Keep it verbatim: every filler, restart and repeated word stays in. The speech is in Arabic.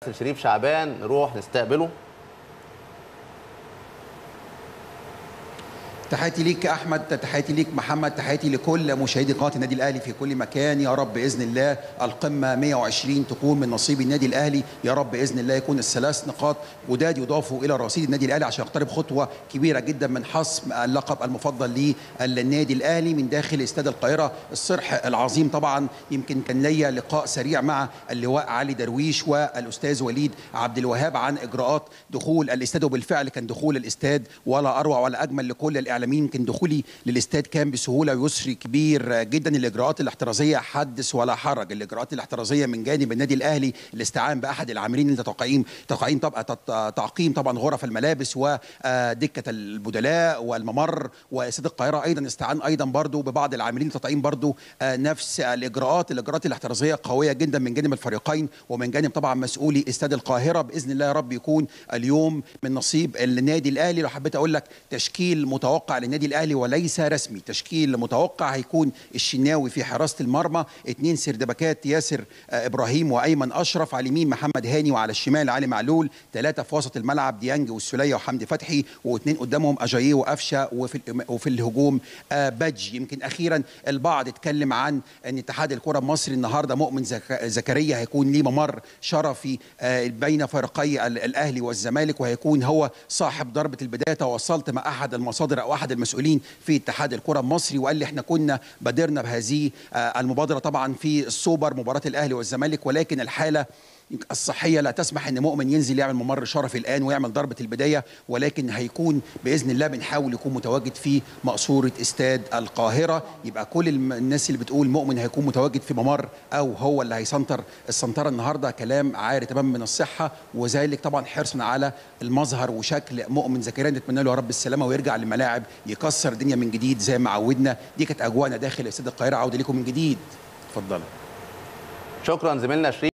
شريف شعبان نروح نستقبله. تحياتي ليك احمد، تحياتي ليك محمد، تحياتي لكل مشاهدي قناه النادي الاهلي في كل مكان. يا رب باذن الله القمه مئة وعشرين تكون من نصيب النادي الاهلي، يا رب باذن الله يكون الثلاث نقاط جداد يضافوا الى رصيد النادي الاهلي عشان يقترب خطوه كبيره جدا من حسم اللقب المفضل للنادي الاهلي من داخل استاد القاهره. الصرح العظيم طبعا يمكن كان ليا لقاء سريع مع اللواء علي درويش والاستاذ وليد عبد الوهاب عن اجراءات دخول الاستاد، وبالفعل كان دخول الاستاد ولا اروع ولا اجمل لكل الاعلاميين. يمكن دخولي للاستاد كان بسهوله ويسر كبير جدا. الاجراءات الاحترازيه حدث ولا حرج، الاجراءات الاحترازيه من جانب النادي الاهلي الاستعان باحد العاملين لتقييم تقييم طبعا تعقيم طبعا غرف الملابس ودكه البدلاء والممر، واستاد القاهره ايضا استعان ايضا برضو ببعض العاملين لتقييم برضو نفس الاجراءات. الاجراءات الاحترازيه قويه جدا من جانب الفريقين ومن جانب طبعا مسؤولي استاد القاهره. باذن الله يا رب يكون اليوم من نصيب النادي الاهلي. لو حبيت اقول لك تشكيل متوقع للنادي الاهلي وليس رسمي، تشكيل متوقع هيكون الشناوي في حراسه المرمى، اثنين سردباكات ياسر ابراهيم وايمن اشرف، على اليمين محمد هاني وعلى الشمال علي معلول، ثلاثه في وسط الملعب ديانج والسوليه وحمدي فتحي، واثنين قدامهم اجاييه وقفشه، وفي وفي الهجوم بادج. يمكن اخيرا البعض اتكلم عن ان اتحاد الكره المصري النهارده مؤمن زكريا هيكون ليه ممر شرفي بين فريقي الاهلي والزمالك، وهيكون هو صاحب ضربه البدايه. تواصلت مع احد المصادر او احد المسؤولين في اتحاد الكره المصري وقال لي احنا كنا بادرنا بهذه المبادره طبعا في السوبر مباراه الاهلي والزمالك، ولكن الحاله الصحيه لا تسمح ان مؤمن ينزل يعمل ممر شرفي الان ويعمل ضربه البدايه، ولكن هيكون باذن الله بنحاول يكون متواجد في مقصوره استاد القاهره. يبقى كل الناس اللي بتقول مؤمن هيكون متواجد في ممر او هو اللي هيسنطر السنطره النهارده كلام عاري تمام من الصحه، وذلك طبعا حرصا على المظهر وشكل مؤمن زكريا. نتمنى له يا رب السلامه ويرجع للملاعب يكسر الدنيا من جديد زي ما عودنا. دي كانت اجواءنا داخل استاد القاهره. عوده لكم من جديد، اتفضلوا. شكرا زميلنا شريف.